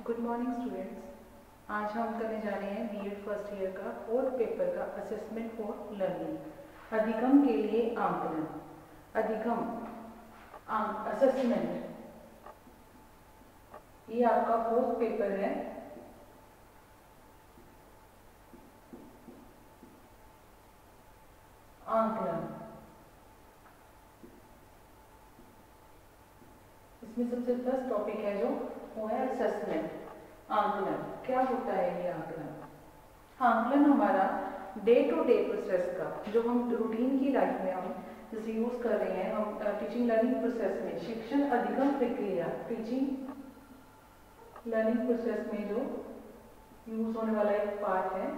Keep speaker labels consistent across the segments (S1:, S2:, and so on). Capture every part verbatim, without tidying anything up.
S1: Good morning students. आज हम करने जा रहे हैं बीएड फर्स्ट ईयर का फोर्थ पेपर का असेसमेंट फॉर लर्निंग। अधिगम के लिए आंकलन। अधिगम असेसमेंट, ये आपका फोर्थ पेपर है। आंकलन, इसमें सबसे फर्स्ट टॉपिक है जो वो है असेसमेंट। आंकलन क्या होता है? ये आंकलन आंकलन हमारा डे टू डे प्रोसेस का, जो हम रूटीन की लाइफ में हम जैसे यूज कर रहे हैं, हम टीचिंग लर्निंग प्रोसेस में, शिक्षण अधिगम प्रक्रिया टीचिंग लर्निंग प्रोसेस में जो यूज होने वाला एक पार्ट है।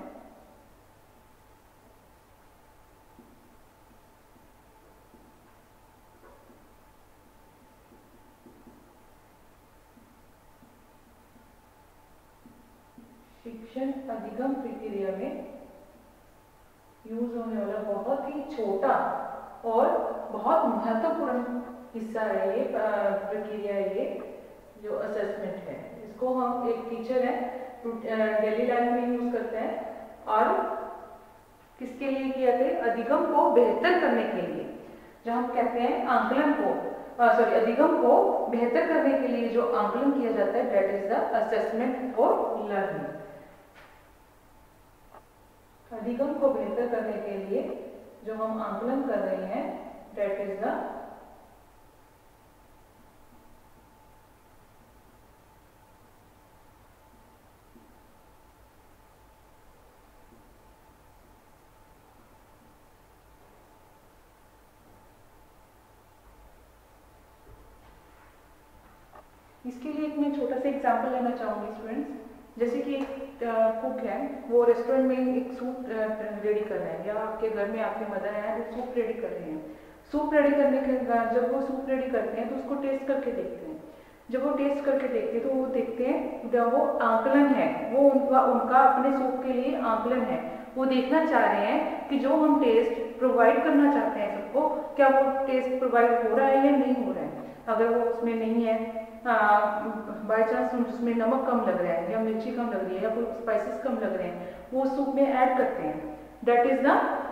S1: शिक्षण अधिगम प्रक्रिया में यूज होने वाला बहुत ही छोटा और बहुत महत्वपूर्ण हिस्सा है ये प्रक्रिया, ये जो असेसमेंट है। इसको हम एक टीचर है डेली लाइफ में यूज करते हैं और किसके लिए किया जाता है? अधिगम को बेहतर करने के लिए। जब हम कहते हैं आंकलन को सॉरी अधिगम को बेहतर करने के लिए जो आंकलन किया जाता है, that is the assessment for learning. अधिगम को बेहतर करने के लिए जो हम आंकलन कर रहे हैं, दैट इज द इसके लिए एक मैं छोटा सा एग्जांपल लेना चाहूंगी स्टूडेंट्स। जैसे कि एक कुक है, वो रेस्टोरेंट में एक सूप रेडी कर रहे हैं, या आपके घर में आपकी मदर है वो सूप रेडी कर रहे हैं। सूप रेडी करने के बाद जब वो सूप रेडी करते हैं तो उसको टेस्ट करके देखते हैं। जब वो टेस्ट करके देखते हैं तो वो देखते हैं जब वो आंकलन है, वो उनका उनका अपने सूप के लिए आंकलन है। वो देखना चाह रहे हैं कि जो हम टेस्ट प्रोवाइड करना चाहते हैं सबको, क्या वो टेस्ट प्रोवाइड हो रहा है या नहीं हो रहा है। अगर वो उसमें नहीं है, बाई चांस उसमें नमक कम लग रहा है या मिर्ची कम लग रही है या कोई स्पाइसेस कम लग रहे हैं, वो सूप में ऐड करते हैं। दैट इज द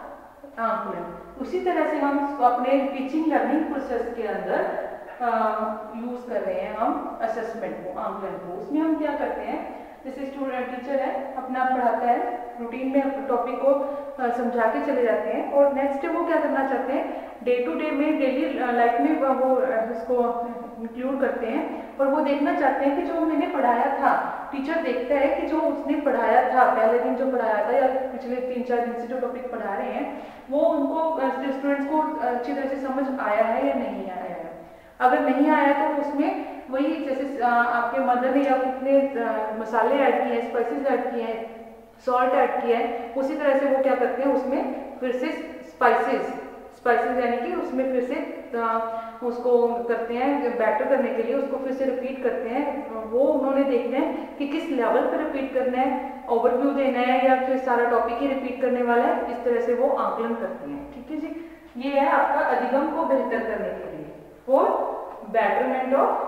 S1: आंकलन। उसी तरह से हम अपने टीचिंग लर्निंग प्रोसेस के अंदर यूज कर रहे हैं हम असेसमेंट को, आंकलन को। उसमें हम क्या करते हैं, जैसे स्टूडेंट टीचर है अपना पढ़ाता है, रूटीन में टॉपिक को समझा के चले जाते हैं, और नेक्स्ट डे वो क्या करना चाहते हैं, डे टू डे में डेली लाइफ में वो इसको इंक्लूड करते हैं, और वो देखना चाहते हैं कि जो मैंने पढ़ाया था, टीचर देखता है कि जो उसने पढ़ाया था, पहले दिन जो पढ़ाया था या पिछले तीन चार दिन से जो टॉपिक पढ़ा रहे हैं, वो उनको स्टूडेंट्स को अच्छी तरह से समझ आया है या नहीं आया है। अगर नहीं आया तो उसमें वही जैसे आपके मदर ने या कितने मसाले ऐड किए हैं, स्पाइसेस ऐड किए हैं, सॉल्ट ऐड किया है, उसी तरह से वो क्या करते हैं उसमें फिर से स्पाइसेस स्पाइसेस यानी कि उसमें फिर से उसको करते हैं बैटर करने के लिए, उसको फिर से रिपीट करते हैं। वो उन्होंने देखना है कि किस लेवल पर रिपीट करना है, ओवरव्यू देना है या फिर सारा टॉपिक ही रिपीट करने वाला है। इस तरह से वो आंकलन करते हैं। ठीक है जी, ये है आपका अधिगम को बेहतर करने के लिए, फॉर बेटरमेंट ऑफ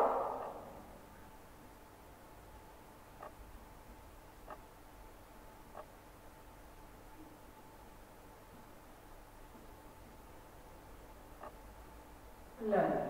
S1: लर्निंग।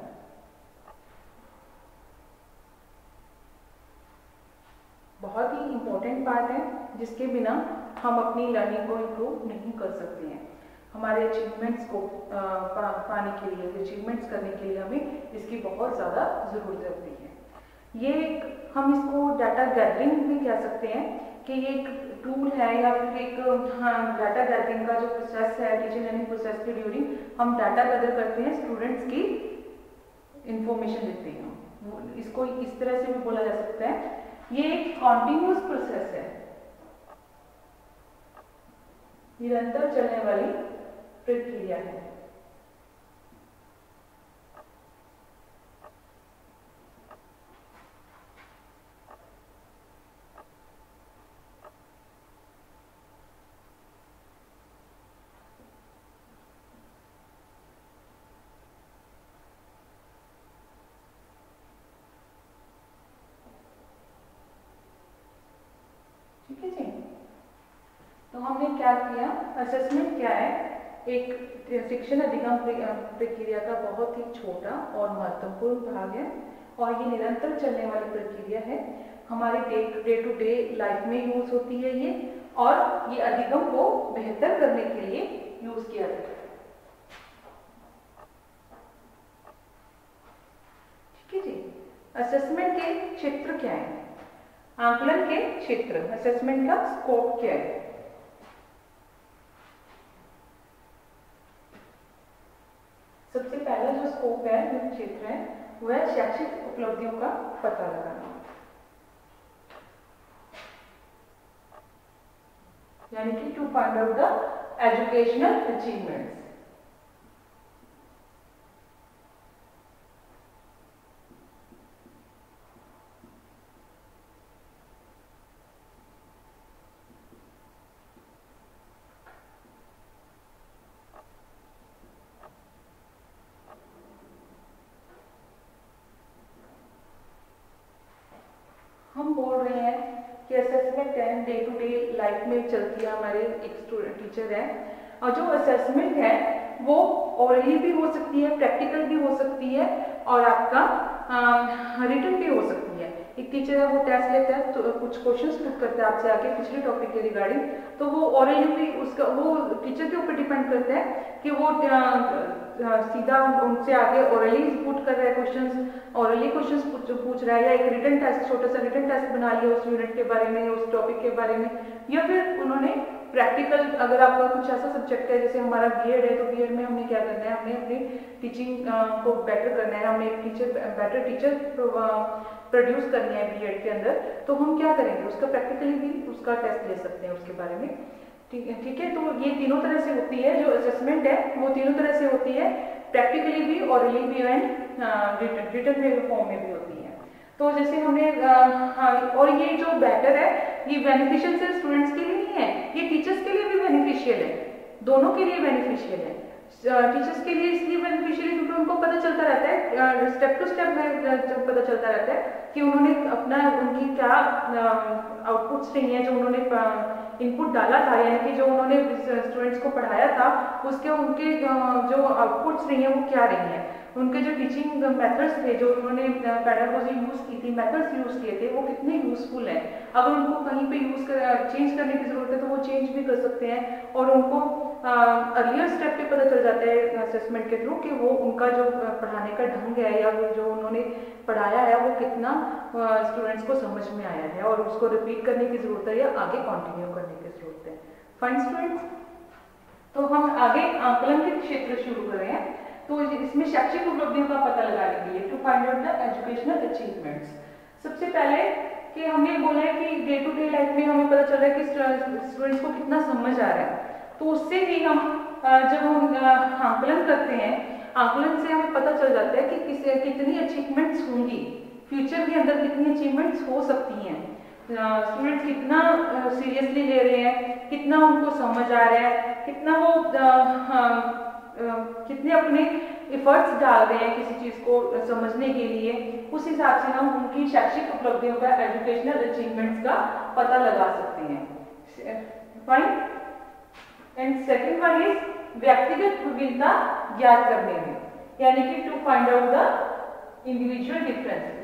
S1: बहुत ही इंपॉर्टेंट पार्ट है, जिसके बिना हम अपनी लर्निंग को इम्प्रूव नहीं कर सकते हैं। हमारे अचीवमेंट्स को आ, पा, पाने के लिए, अचीवमेंट्स करने के लिए हमें इसकी बहुत ज़्यादा ज़रूरत होती है। ये एक हम इसको डाटा गैदरिंग भी कह सकते हैं कि ये एक टूल है या फिर एक हाँ, डाटा गैदरिंग का जो प्रोसेस है, टीचिंग लर्निंग प्रोसेस के ड्यूरिंग हम डाटा गैदर करते हैं, स्टूडेंट्स की इंफॉर्मेशन देते हैं। इसको इस तरह से भी बोला जा सकता है, ये एक कॉन्टिन्यूअस प्रोसेस है, निरंतर चलने वाली प्रक्रिया है। हमने क्या किया, असेसमेंट क्या है, एक शिक्षण अधिगम प्रक्रिया का बहुत ही छोटा और महत्वपूर्ण भाग है और ये निरंतर चलने वाली प्रक्रिया है। हमारे day day to day life में यूज होती है ये, और ये अधिगम को बेहतर करने के लिए यूज किया जाता है। ठीक है जी। असेसमेंट के क्षेत्र क्या है? आकलन के क्षेत्र, असेसमेंट का स्कोप क्या है? सबसे पहला जो स्कोप है, जो क्षेत्र है, वह शैक्षिक उपलब्धियों का पता लगाना, यानी कि to find out the educational achievements. हम बोल रहे हैं कि असेसमेंट है डे टू डे लाइफ में चलती है, हमारे एक स्टूडेंट टीचर है, और जो असेसमेंट है वो ओरली भी हो सकती है, प्रैक्टिकल भी हो सकती है, और आपका रिटन भी हो सकती है। एक टीचर है, वो टेस्ट लेता है, तो कुछ क्वेश्चंस पुट करता है आपसे आगे पिछले टॉपिक के रिगार्डिंग, तो वो ओरली भी उसका, वो टीचर के ऊपर डिपेंड करता है कि वो सीधा उनसे आगे ओरली पुट कर रहा है क्वेश्चंस, ओरली क्वेश्चंस पूछ रहा है, या एक रिटन टेस्ट, छोटा सा रिटन टेस्ट बना लिया उस यूनिट के बारे में, उस टॉपिक के बारे में, या फिर उन्होंने प्रैक्टिकल, अगर आपका कुछ ऐसा सब्जेक्ट है जैसे हमारा बीएड है, तो बीएड में हमने क्या करना है, हमने अपनी टीचिंग को बेटर करना है, हमने एक टीचर बेटर टीचर प्रोड्यूस करनी है बीएड के अंदर, तो हम क्या करेंगे, उसका प्रैक्टिकली भी उसका टेस्ट ले सकते हैं उसके बारे में। ठीक है, ठीक है। तो ये तीनों तरह से होती है, जो असेसमेंट है वो तीनों तरह से होती है, प्रैक्टिकली भी, ऑरली भी, एंड रिटन में फॉर्म में भी होती है। तो जैसे हमने हाँ, और ये जो बेटर है, ये बेनिफिशियल सिर्फ स्टूडेंट्स के लिए नहीं है, ये टीचर्स के लिए भी बेनिफिशियल है, दोनों के लिए बेनिफिशियल है। टीचर्स के लिए इसलिए बेनिफिशियल है क्योंकि उनको पता चलता रहता है, स्टेप टू स्टेप में पता चलता रहता है कि उन्होंने अपना, उनकी क्या आउटपुट्स रही हैं, जो उन्होंने इनपुट डाला था, यानी कि जो उन्होंने स्टूडेंट्स को पढ़ाया था, उसके उनके जो आउटपुट्स रही हैं वो क्या रही हैं, उनके जो टीचिंग मेथड्स थे, जो उन्होंने पेडागोजी यूज की थी, मेथड्स यूज किए थे, वो कितने यूजफुल हैं। अगर उनको कहीं पे यूज कर चेंज करने की जरूरत है तो वो चेंज भी कर सकते हैं, और उनको अर्लियर स्टेप पे पता चल जाता है असेसमेंट के थ्रू कि वो उनका जो पढ़ाने का ढंग है, या वो जो उन्होंने पढ़ाया है वो कितना स्टूडेंट्स को समझ में आया है, और उसको रिपीट करने की जरूरत है या आगे कंटिन्यू करने की जरूरत है। फाइन स्टूडेंट्स, तो हम आगे आकलन के क्षेत्र शुरू कर रहे हैं। तो इसमें शैक्षिक उपलब्धियों का पता लगाने के लिए, to find out the educational achievements, सबसे पहले कि हमने बोला है कि डे टू डे लाइफ में हमें पता चल रहा है कि स्टूडेंट्स को कितना समझ आ रहा है, तो उससे ही हम जब हम आकलन करते हैं, आकलन से हमें पता चल जाता है कि किस कितनी अचीवमेंट्स होंगी फ्यूचर के अंदर, कितनी अचीवमेंट्स हो सकती हैं, स्टूडेंट्स कितना सीरियसली ले रहे हैं, कितना उनको समझ आ रहा है, कितना वो आ, कितने अपने एफर्ट्स डाल रहे हैं किसी चीज को समझने के लिए, उस हिसाब से हम उनकी शैक्षिक उपलब्धियों का, एजुकेशनल अचीवमेंट्स का पता लगा सकते हैं। Fine. And second one is व्यक्तिगत विभिन्नता ज्ञात करने में, यानी कि to find out the individual differences.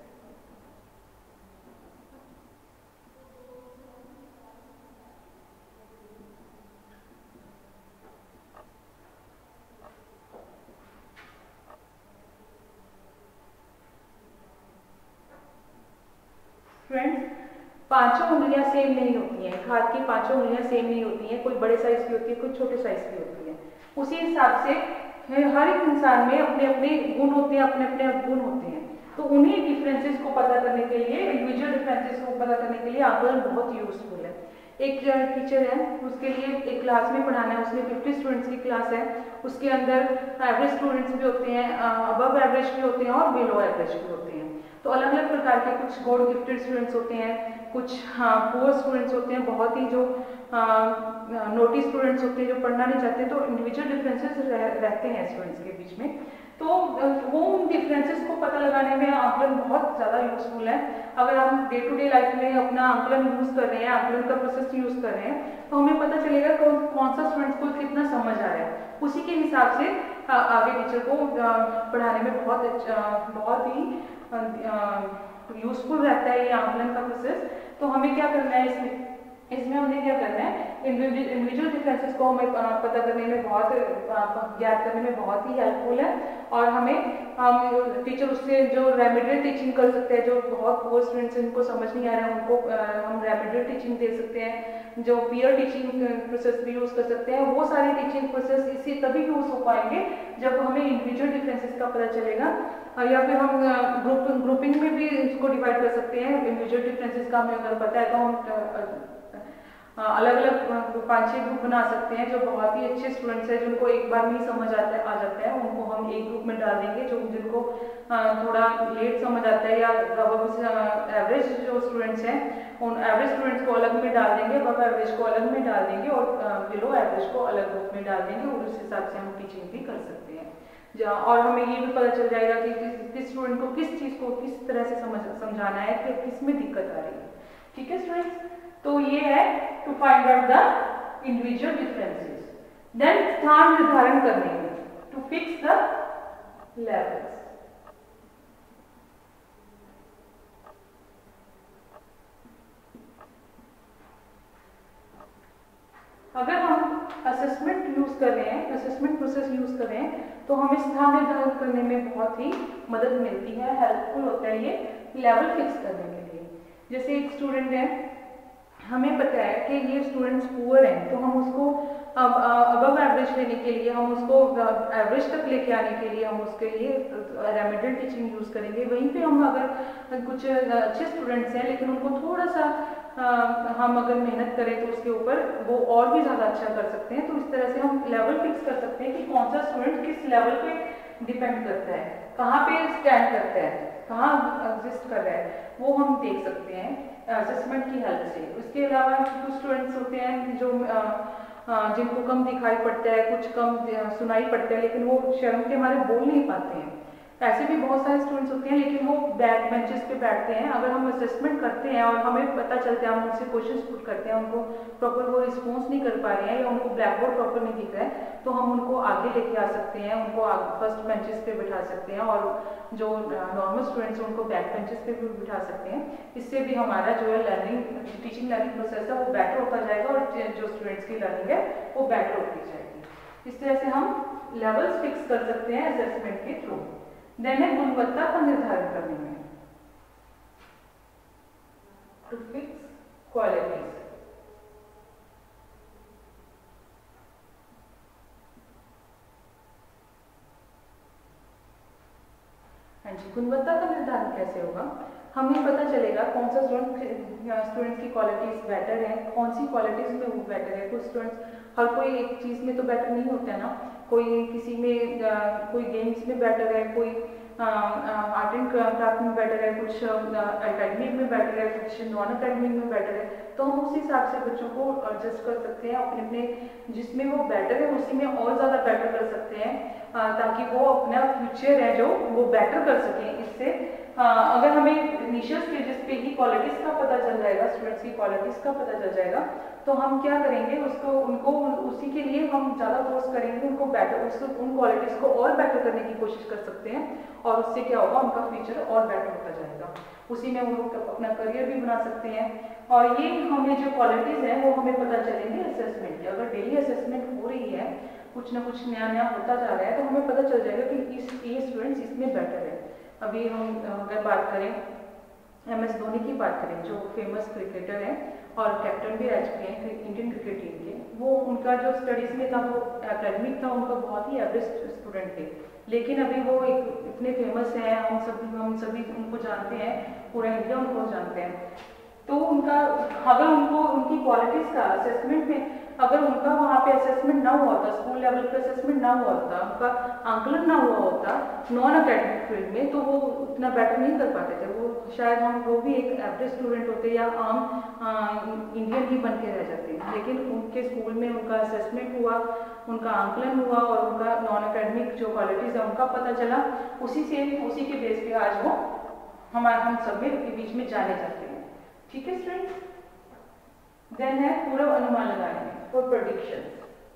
S1: Friends, पांचों उंगलियां सेम नहीं होती हैं, हाथ की पांचों उंगलियां सेम नहीं होती हैं, कोई बड़े साइज की होती है, कोई छोटे साइज की होती है। उसी हिसाब से हर एक इंसान में अपने अपने गुण होते हैं, अपने अपने गुण होते हैं, तो उन्हीं डिफरेंसेस को पता करने के लिए, इंडिविजुअल डिफरेंसेस को पता करने के लिए आकलन बहुत यूजफुल है। एक टीचर है, उसके लिए एक क्लास में पढ़ाना है, उसमें पचास स्टूडेंट्स की क्लास है, उसके अंदर एवरेज स्टूडेंट्स भी होते हैं, अबव एवरेज भी होते हैं और बिलो एवरेज भी होते हैं। तो अलग अलग प्रकार के कुछ गॉड गिफ्टेड स्टूडेंट्स होते हैं, कुछ हाँ पुअर स्टूडेंट्स होते हैं, बहुत ही जो नोटी स्टूडेंट्स होते हैं जो पढ़ना नहीं चाहते, तो इंडिविजुअल डिफरेंसेस रह, रहते हैं स्टूडेंट्स के बीच में। तो वो उन डिफरेंसेस को पता लगाने में आकलन बहुत ज़्यादा यूजफुल है। अगर हम डे टू डे लाइफ में अपना आकलन यूज़ कर रहे हैं, आकलन का प्रोसेस यूज़ कर रहे हैं, तो हमें पता चलेगा कौन कौन सा स्टूडेंट्स को कितना समझ आ रहा है। उसी के हिसाब से आगे टीचर को पढ़ाने में बहुत अच्छा, बहुत ही यूजफुल रहता है ये आकलन का प्रोसेस। तो हमें क्या करना है इसमें इसमें हमने क्या करना है, इंडिविजुअल डिफरेंसेस को हमें पता करने में बहुत, ज्ञात करने में बहुत ही हेल्पफुल है। और हमें हम टीचर उससे जो रेमेडियल टीचिंग कर सकते हैं, जो बहुत पुअर स्टूडेंट्स जिनको समझ नहीं आ रहा है उनको हम रेमेडियल टीचिंग दे सकते हैं, जो पीयर टीचिंग प्रोसेस भी यूज़ कर सकते हैं। वो सारे टीचिंग प्रोसेस इसी तभी यूज़ हो पाएंगे जब हमें इंडिविजुअल डिफरेंसेस का पता चलेगा, या फिर हम ग्रुप ग्रुपिंग में भी इसको डिवाइड कर सकते हैं। इंडिविजुअल डिफरेंसेस का हमें अगर पता है तो हम अलग अलग पाँच छः ग्रुप बना सकते हैं। जो बहुत ही अच्छे स्टूडेंट्स हैं जिनको एक बार में ही समझ आता है आ जाता है, उनको हम एक ग्रुप में डाल देंगे। जो जिनको थोड़ा लेट समझ आता है या एवरेज जो स्टूडेंट्स हैं उन एवरेज स्टूडेंट्स को अलग में डाल देंगे, अब एवरेज को अलग में डाल देंगे और बिलो एवरेज को अलग ग्रुप में डाल देंगे, और उस हिसाब से हम टीचिंग भी कर सकते हैं। जहाँ और हमें ये भी पता चल जाएगा कि किस स्टूडेंट को किस चीज़ को किस तरह से समझ समझाना है, कि किस में दिक्कत आ रही है। ठीक है स्टूडेंट्स, तो ये है to find out the individual differences. Then स्थान निर्धारण करने में, टू फिक्स द लेवल्स। अगर हम असेसमेंट यूज कर रहे हैं, असेसमेंट प्रोसेस यूज कर रहे हैं, तो हमें स्थान निर्धारण करने में बहुत ही मदद मिलती है, हेल्पफुल होता है ये लेवल फिक्स करने के लिए। जैसे एक स्टूडेंट है, हमें पता है कि ये स्टूडेंट्स पुअर हैं, तो हम उसको अब अबव एवरेज लेने के लिए, हम उसको एवरेज तक लेके आने के लिए हम उसके लिए रेमेडियल टीचिंग यूज़ करेंगे। वहीं पे हम अगर कुछ अच्छे स्टूडेंट्स हैं लेकिन उनको थोड़ा सा आ, हम अगर मेहनत करें तो उसके ऊपर वो और भी ज़्यादा अच्छा कर सकते हैं। तो इस तरह से हम लेवल फिक्स कर सकते हैं कि कौन सा स्टूडेंट किस लेवल पे डिपेंड करता है, कहाँ पे स्टैंड करता है, कहाँ एग्जिस्ट कर रहा है, वो हम देख सकते हैं असेसमेंट की हेल्प से। उसके अलावा कुछ स्टूडेंट्स होते हैं जो आ, आ, जिनको कम दिखाई पड़ता है, कुछ कम सुनाई पड़ता है, लेकिन वो शर्म के मारे बोल नहीं पाते हैं। ऐसे भी बहुत सारे स्टूडेंट्स होते हैं लेकिन वो बैक बेंचेस पे बैठते हैं। अगर हम असेसमेंट करते हैं और हमें पता चलता है, हम उनसे क्वेश्चंस पुट करते हैं, उनको प्रॉपर वो रिस्पॉन्स नहीं कर पा रहे हैं या उनको ब्लैक बोर्ड प्रॉपर नहीं दिख रहा है, तो हम उनको आगे लेके आ सकते हैं, उनको फर्स्ट बेंचेस पे बिठा सकते हैं, और जो नॉर्मल स्टूडेंट्स हैं उनको बैक बेंचेस पे भी बिठा सकते हैं। इससे भी हमारा जो है लर्निंग टीचिंग लर्निंग प्रोसेस है वो बेटर होता जाएगा और जो स्टूडेंट्स की लर्निंग है वो बेटर होती जाएगी। इस तरह से हम लेवल्स फिक्स कर सकते हैं असेसमेंट के थ्रू। देन है गुणवत्ता का निर्धारण करने में, टू फिक्स क्वालिटीज। हाँ जी, गुणवत्ता का निर्धारण कैसे होगा? हमें पता चलेगा कौन सा स्टूडेंट स्टूडेंट्स की क्वालिटीज बेटर है, कौन सी क्वालिटीज में वो बेटर है। कुछ स्टूडेंट्स, हर कोई एक चीज़ में तो बेटर नहीं होता है ना, कोई किसी में आ, कोई गेम्स में बेटर है, कोई आर्ट एंड क्राफ्ट में बेटर है, कुछ एकेडमिक में बेटर है, कुछ नॉन एकेडमिक में बेटर है। तो हम उस हिसाब से बच्चों को एडजस्ट कर सकते हैं, अपने अपने जिसमें वो बेटर है उसी में और ज़्यादा बेटर कर सकते हैं, ताकि वो अपना फ्यूचर है जो वो बेटर कर सकें। इससे अगर हमें इनिशियल स्टेजेस पे ही क्वालिटीज़ का पता चल जाएगा, स्टूडेंट्स की क्वालिटीज़ का पता चल जाएगा, तो हम क्या करेंगे, उसको उनको उसी के लिए हम ज़्यादा फोर्स करेंगे, उनको बेटर उसको उन क्वालिटीज़ को और बेटर करने की कोशिश कर सकते हैं, और उससे क्या होगा, उनका फ्यूचर और बेटर होता जाएगा। उसी में वो अपना करियर भी बना सकते हैं। और ये हमें जो क्वालिटीज़ हैं वो हमें पता चलेंगे असेसमेंट की। अगर डेली असेसमेंट हो रही है, कुछ ना कुछ नया नया होता जा रहा है, तो हमें पता चल जाएगा कि इस ये स्टूडेंट्स इसमें बेटर है। अभी हम अगर बात करें एम एस धोनी की बात करें, जो फेमस क्रिकेटर है और कैप्टन भी रह चुके हैं इंडियन क्रिकेट टीम के, वो उनका जो स्टडीज़ में था वो एकेडमिक था, उनका बहुत ही एवरेज स्टूडेंट थे, लेकिन अभी वो एक इतने फेमस हैं, हम सभी हम सभी उनको जानते हैं, पूरा इंडिया उनको जानते हैं। तो उनका अगर उनको उनकी क्वालिटीज़ का असेसमेंट में अगर उनका वहाँ पे असेसमेंट ना हुआ होता, स्कूल लेवल पे असेसमेंट ना हुआ होता, उनका आंकलन ना हुआ होता नॉन अकेडमिक फील्ड में, तो वो उतना बेटर नहीं कर पाते थे। वो शायद हम वो भी एक एवरेज स्टूडेंट होते या आम इंडियन ही बन के रह जाते। लेकिन उनके स्कूल में उनका असेसमेंट हुआ, उनका आंकलन हुआ और उनका नॉन अकेडमिक जो क्वालिटीज़ है उनका पता चला, उसी से उसी के बेस पे आज वो हमारे हम सब के बीच में जाने जाते हैं। ठीक है स्टूडेंट्स। देन है पूर्व अनुमान लगाने फॉर प्रेडिक्शन।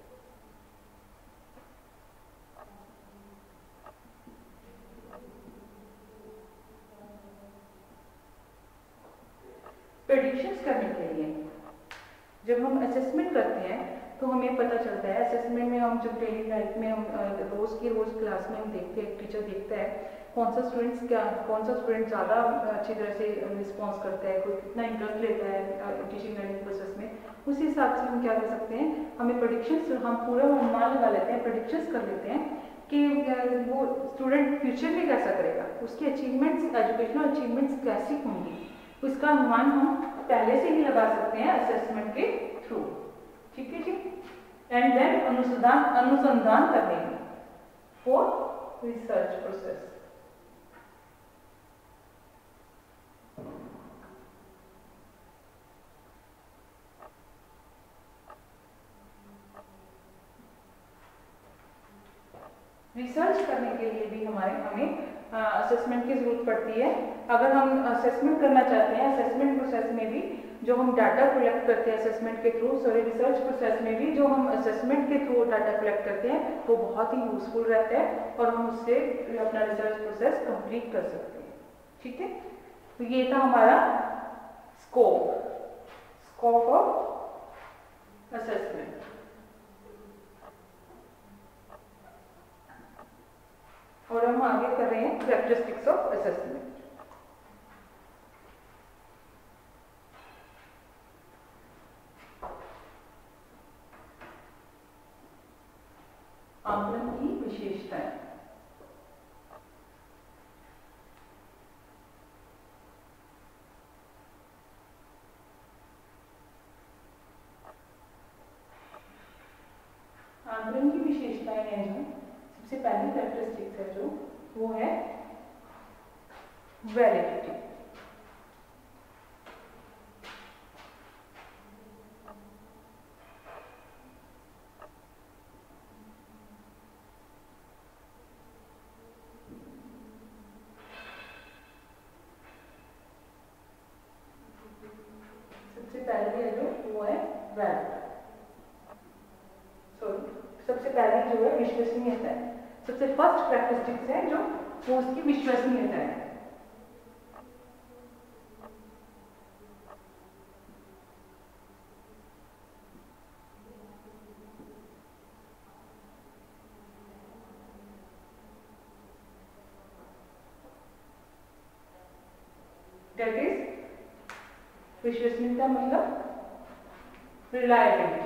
S1: प्रेडिक्शंस करने के लिए जब हम असेसमेंट करते हैं तो हमें पता चलता है, असेसमेंट में हम जब डेली लाइफ में हम रोज की रोज क्लास में हम देखते हैं, टीचर देखता है कौन सा स्टूडेंट्स क्या कौन सा स्टूडेंट ज़्यादा अच्छी तरह से रिस्पॉन्स करता है, कोई कितना इंटरेस्ट लेता है टीचिंग लर्निंग प्रोसेस में, उसी हिसाब से हम क्या कर सकते हैं, हमें प्रेडिक्शंस हम पूरा अनुमान लगा लेते हैं, प्रेडिक्शंस कर लेते हैं कि वो स्टूडेंट फ्यूचर में कैसा करेगा, उसकी अचीवमेंट्स एजुकेशनल अचीवमेंट्स कैसी होंगी, उसका अनुमान हम पहले से ही लगा सकते हैं असेसमेंट के थ्रू। ठीक है जी। एंड देन अनुसंधान अनुसंधान करने में फॉर रिसर्च प्रोसेस। रिसर्च करने के लिए भी हमारे हमें असेसमेंट की जरूरत पड़ती है। अगर हम असेसमेंट करना चाहते हैं, असेसमेंट प्रोसेस में भी जो हम डाटा कलेक्ट करते हैं असेसमेंट के थ्रू, सॉरी रिसर्च प्रोसेस में भी जो हम असेसमेंट के थ्रू डाटा कलेक्ट करते हैं वो बहुत ही यूजफुल रहता है और हम उससे अपना रिसर्च प्रोसेस कंप्लीट कर सकते हैं। ठीक है। तो ये था हमारा स्कोप स्कोप ऑफ असेसमेंट। और हम आगे कर रहे हैं कैरेक्टरिस्टिक्स ऑफ असेसमेंट। आकलन की विशेषताएं। आकलन की विशेषताएं हैं जो सबसे पहली कैरेक्टरिस्टिक्स है जो वो है वैलिडिटी। सबसे पहले है जो वो है वैलिड सॉरी सबसे पहले जो है विश्वसनीयता है। सबसे फर्स्ट कैरेक्टरिस्टिक्स है जो वो उसकी विश्वसनीयता है। दैट इज विश्वसनीयता मतलब रिलायबिलिटी।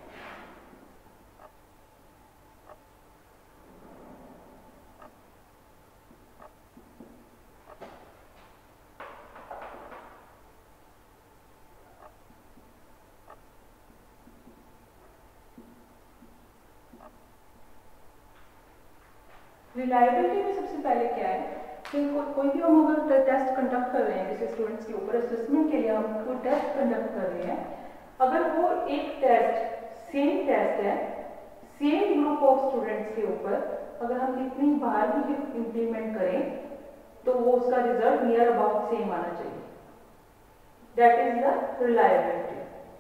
S1: रिलायबिलिटी में सबसे पहले क्या है कि को, कोई भी हम अगर टेस्ट कंडक्ट कर रहे हैं किसी स्टूडेंट्स के ऊपर, असेसमेंट के लिए हम कोई टेस्ट कंडक्ट कर रहे हैं, अगर वो एक टेस्ट सेम टेस्ट है सेम ग्रुप ऑफ स्टूडेंट्स के ऊपर, अगर हम कितनी बार भी इम्प्लीमेंट करें तो वो उसका रिजल्ट नियर अबाउट सेम आना चाहिए। That is the reliability.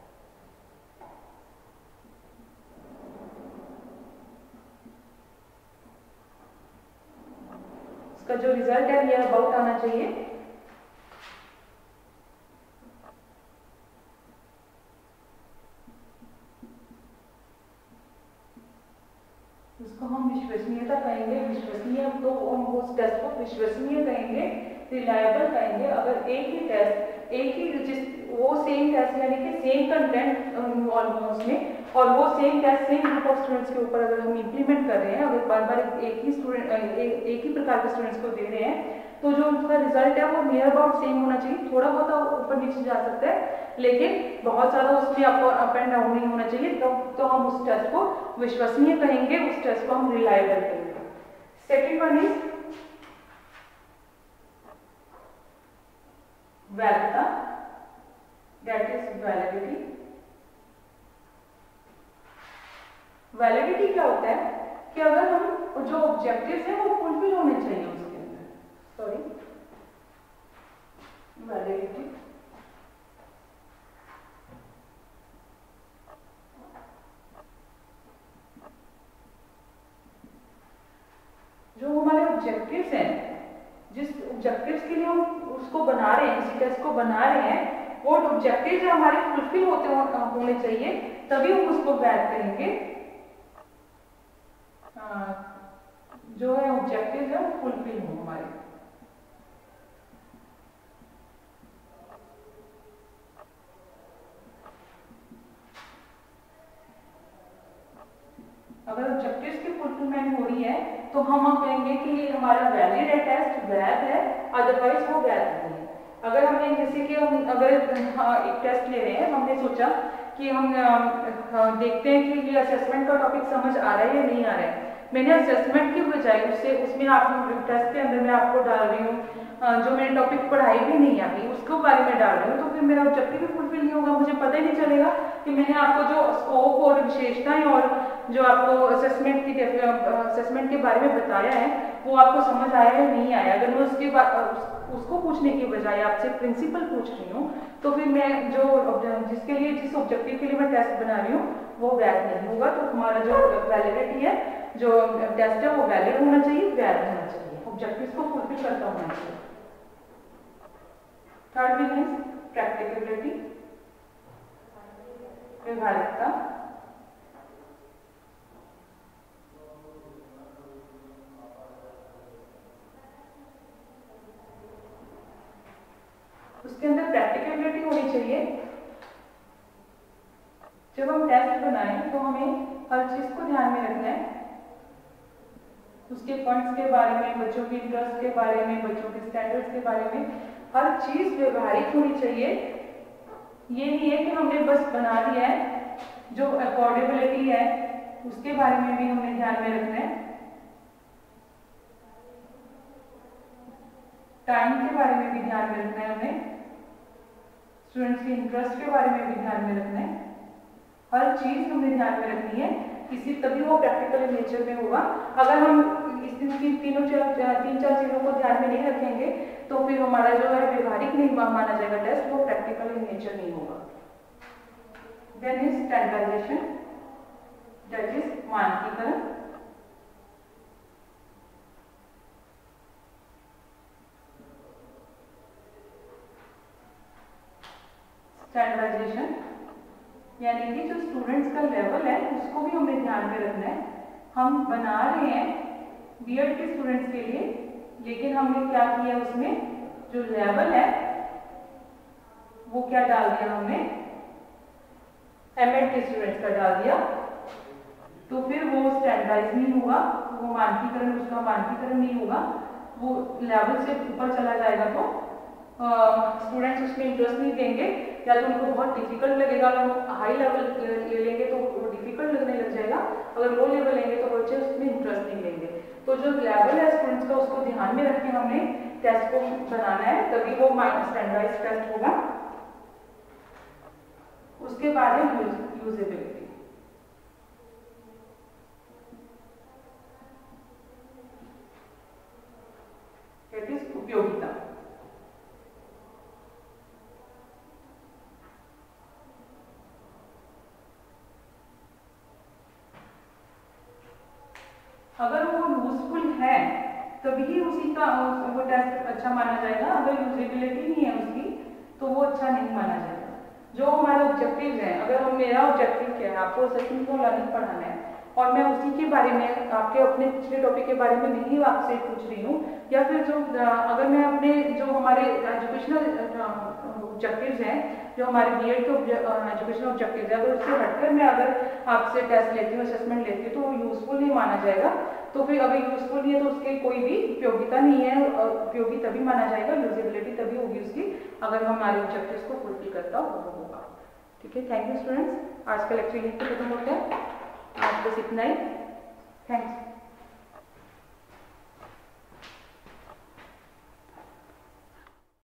S1: का जो रिजल्ट है नियर अबाउट आना चाहिए। उसको हम विश्वसनीयता कहेंगे। विश्वसनीय तो हम उस टेस्ट को विश्वसनीय कहेंगे, रिलायबल कहेंगे अगर एक ही टेस्ट एक ही जिस वो सेम टेस्ट यानी कि सेम कंटेंट ऑलमोस्ट में और वो same test same group of students के ऊपर अगर हम इम्प्लीमेंट कर रहे हैं, अगर बार बार एक ही स्टूडेंट एक, एक ही प्रकार के स्टूडेंट्स को दे रहे हैं तो जो उसका रिजल्ट है वो नियर अबाउट सेम होना चाहिए, थोड़ा बहुत ऊपर नीचे जा सकता है लेकिन बहुत ज़्यादा उसमें आपको अप एंड डाउन नहीं होना चाहिए। तो, तो हम उस टेस्ट को विश्वसनीय कहेंगे, उस टेस्ट को हम रिलायबल कहेंगे। सेकेंड वन इज वैलिडता, दैट इज वैलिडिटी। वैलिडिटी क्या होता है कि अगर हम जो ऑब्जेक्टिव्स हैं वो फुलफिल होने चाहिए उसके अंदर, सॉरी वैलिडिटी। जो हमारे ऑब्जेक्टिव्स हैं, जिस ऑब्जेक्टिव्स के लिए हम उसको बना रहे हैं, इसी टेस्ट को बना रहे हैं, वो ऑब्जेक्टिव्स हमारे फुलफिल होते होने चाहिए, तभी हम उसको वैलिड करेंगे। जो है ऑब्जेक्टिव है वो फुलफिल हो हमारे। अगर ऑब्जेक्टिव्स की फुलफिलमेंट हो रही है तो हम कहेंगे कि ये हमारा वैलिड है, टेस्ट वैध है, अदरवाइज वो वैध नहीं है। अगर हमने जैसे कि हम अगर हाँ, एक टेस्ट ले रहे हैं, हमने सोचा कि हम हाँ, देखते हैं कि ये असेसमेंट का टॉपिक समझ आ रहा है या नहीं आ रहा है, मैंने असेसमेंट की बजाय उससे उसमें आप टेस्ट के अंदर मैं आपको डाल रही हूँ जो मैंने टॉपिक पढ़ाई भी नहीं आती उसको बारे में डाल रही हूँ, तो फिर मेरा ऑब्जेक्टिव भी फुलफिल नहीं होगा। मुझे पता ही नहीं चलेगा कि मैंने आपको जो स्कोप और विशेषताएं और जो आपको असेसमेंट की असेसमेंट के बारे में बताया है वो आपको समझ आया या नहीं आया। अगर मैं उसके बाद उस, उसको पूछने की बजाय आपसे प्रिंसिपल पूछ रही हूँ तो फिर मैं जो जिसके लिए जिस ऑब्जेक्टिव के लिए मैं टेस्ट बना रही हूँ वो वैलिड नहीं होगा। तो हमारा जो वैलिडिटी है, जो टेस्ट है वो वैलिड होना चाहिए, वैलिड होना चाहिए, ऑब्जेक्टिव्स को फुलफिल करता होना चाहिए। थर्ड वन इज प्रैक्टिकबिलिटी, व्यवहारिकता। उसके अंदर प्रैक्टिकबिलिटी होनी चाहिए। जब हम टेस्ट बनाएं तो हमें हर चीज को ध्यान में रखना है, उसके फंड्स के बारे में, बच्चों के इंटरेस्ट के बारे में, बच्चों के स्टैंडर्ड्स के बारे में, हर चीज व्यवहारिक होनी चाहिए। ये नहीं है कि हमने बस बना दिया है, जो अफोर्डेबिलिटी है उसके बारे में भी हमने ध्यान में रखना है, टाइम के बारे में भी ध्यान में रखना है, हमें स्टूडेंट्स के इंटरेस्ट के बारे में भी ध्यान में रखना है, हर चीज हमें ध्यान में रखनी है, इसी तभी वो प्रैक्टिकल नेचर में होगा। अगर हम इस तीन तीनों तीन चार चीजों को ध्यान में नहीं रखेंगे तो फिर हमारा जो है व्यवहारिक नहीं माना जाएगा टेस्ट, वो प्रैक्टिकल इन नेचर नहीं होगा। Then is standardisation, that is मानकीकरण। स्टैंडर्डाइजेशन यानी कि जो स्टूडेंट्स का लेवल है उसको भी हमें ध्यान में रखना है। हम बना रहे हैं बीएड के स्टूडेंट्स के लिए, लेकिन हमने क्या किया, उसमें जो लेवल है वो क्या डाल दिया, हमने एमएड के स्टूडेंट्स का डाल दिया, तो फिर वो स्टैंडर्डाइज नहीं होगा, वो मानकीकरण उसका मानकीकरण नहीं होगा, वो लेवल से ऊपर चला जाएगा तो स्टूडेंट्स uh, उसमें इंटरेस्ट नहीं देंगे, या तो उनको बहुत डिफिकल्ट लगेगा। अगर वो हाई लेवल ले लेंगे तो वो डिफिकल्ट लगने लग जाएगा, अगर लो लेवल लेंगे तो बच्चे उसमें इंटरेस्ट नहीं लेंगे। तो जो लेवल है स्टूडेंट्स का उसको ध्यान में रख के हमने टेस्ट को बनाना है, तभी वो स्टैंडर्डाइज टेस्ट होगा। उसके बाद है यूजेबिलिटी। दैट इज उपयोगिता। अगर वो यूजफुल है तभी उसी का वो टेस्ट अच्छा माना जाएगा, अगर यूजेबिलिटी नहीं है उसकी तो वो अच्छा नहीं माना जाएगा। जो हमारे ऑब्जेक्टिव हैं, अगर हम मेरा ऑब्जेक्टिव क्या है, आपको असेसमेंट को लर्निंग पढ़ाना है, और मैं उसी के बारे में आपके अपने पिछले टॉपिक के बारे में नहीं आपसे पूछ रही हूँ, या फिर जो अगर मैं अपने जो हमारे एजुकेशनल ऑब्जेक्टिव्स हैं, जो हमारे बीएड के एजुकेशनल ऑब्जेक्टिव्स हैं, अगर उससे हटकर मैं अगर आपसे टेस्ट लेती हूँ, असेसमेंट लेती हूँ, तो वो यूजफुल नहीं माना जाएगा। तो फिर अगर यूजफुल नहीं है तो उसकी कोई भी उपयोगिता नहीं है। उपयोगी तभी माना जाएगा, यूजेबिलिटी तभी होगी उसकी, अगर हमारे ऑब्जेक्टिव्स को फुलफिल करता होगा। ठीक है, थैंक यू स्टूडेंट्स। आज का लेक्चर यहीं पे खत्म होता है। आज बस इतना ही। थैंक्स।